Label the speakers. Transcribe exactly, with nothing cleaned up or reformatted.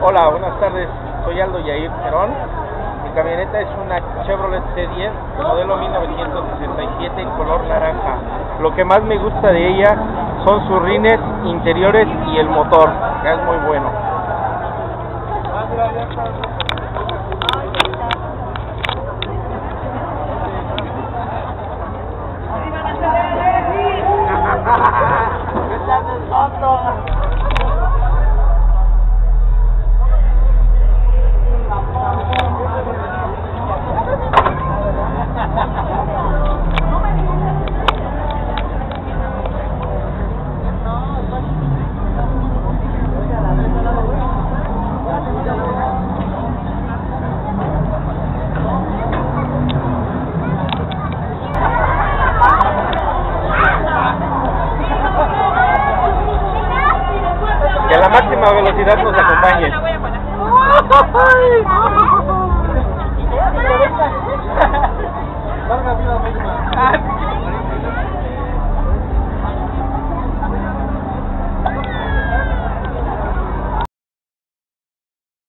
Speaker 1: Hola, buenas tardes, soy Aldo Yair Perón. Mi camioneta es una Chevrolet C diez, modelo mil novecientos sesenta y siete, en color naranja. Lo que más me gusta de ella son sus rines interiores y el motor, que es muy bueno. Que a la máxima velocidad nos acompañe.